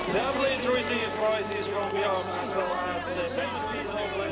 The athletes receive prizes from the arms as well as the bench speed of